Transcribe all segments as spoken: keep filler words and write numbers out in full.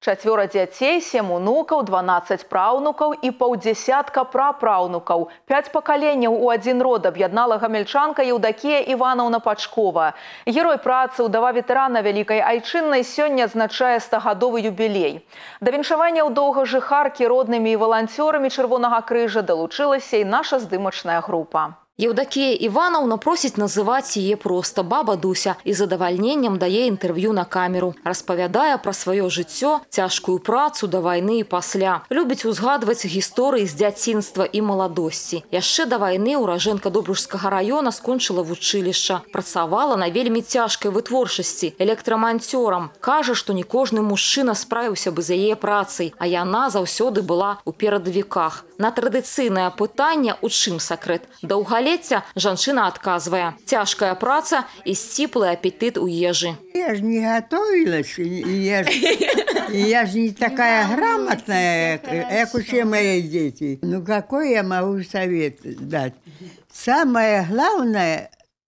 Чацвёра дзяцей, сем унукаў, дванаццаць праўнукаў і паўдзесятка прапраўнукаў. Пяць пакаленняў у адзін род аб'яднала гамельчанка Еўдакія Іванаўна Пачкова. Герой працы, ўдава ветэрана Вялікай Айчыннай, сёння адзначае стагадовы юбілей. Да віншавання ў доўгажыхаркі роднымі і валанцёрамі Чырвонага крыжа далучылася і наша здымачная група. Еўдакія Іванаўна просіць называць яе проста баба Дуся і задавальненнем дае інтэрв'ю на камеру. Распавядае пра сваё жыццё, цяжкую працу да вайны і пасля. Любіць узгадваць гісторыі з дзяцінства і маладосці. Яшчэ да вайны ўражэнка Добружскага раёна скончыла вучылішча. Працавала на вельмі цяжкай вытворчасці электраманцёрам. Кажа, што не кожны мужчына справіўся бы з яе працай, а яна заўсёды была ў перадавіках. На традыцыйнае пытанне, у чым сакрэт даўгалецця, жанчына адказвае: цяжкая праца і сціплы апетыт у ежы. Я ж не готовилась, и я ж, и я ж не такая грамотная, как все мои дети. Ну какой я могу совет дать? Самое главное,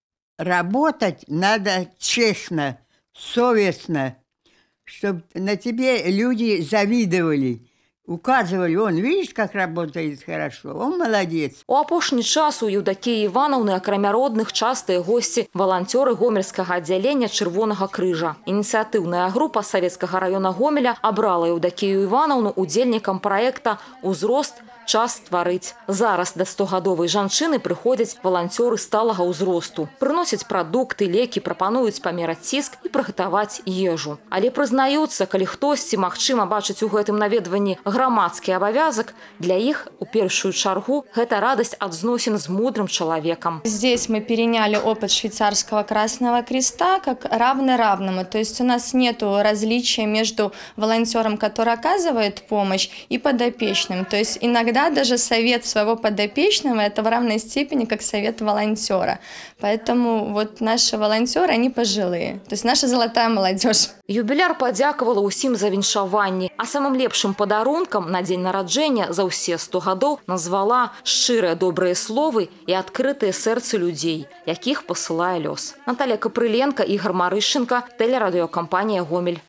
работать надо честно, совестно, чтобы на тебе люди завидовали. Указывали, он, видишь, как работает хорошо, он молодец. У апошні час у Еўдакіі Іванаўны, акрамя родных, частыя госці валанцёры гомельскага аддзялення Чырвонага крыжа. Ініцыятыўная група Савецкага раёна Гомеля абрала Еўдакію Іванаўну удзельнікам праекта «Узрост. Час стварыць». Зараз да стогадовай жанчыны прыходзяць валанцёры сталага ўзросту. Прыносяць прадукты, лекі, прапануюць памераць ціск і прыгатаваць ежу. Але прызнаюцца, калі хтосьці, магчыма, бачыць у гэтым наведванні грамадскі абавязак, для іх у першую чаргу гэта радасць ад зносін з мудрым чалавеком. Здесь мы переняли опыт швейцарского Красного Креста как равный равному. То есть у нас нет различия между волонтером, который оказывает помощь, и подопечным. То есть иногда даже совет своего подопечного – это в равной степени как совет волонтера. Поэтому вот наши волонтеры, они пожилые. То есть наша золотая молодежь. Юбіляр падзякавала ўсім за віншаванні, а самым лепшым падарункам на дзень нараджэння за ўсе сто гадоў назвала шчырыя добрыя словы і адкрытыя сэрцы людзей, якіх пасылае лёс. Наталья Капрыленко, Ігор Марышченко, тэлерадыёкампанія «Гомель».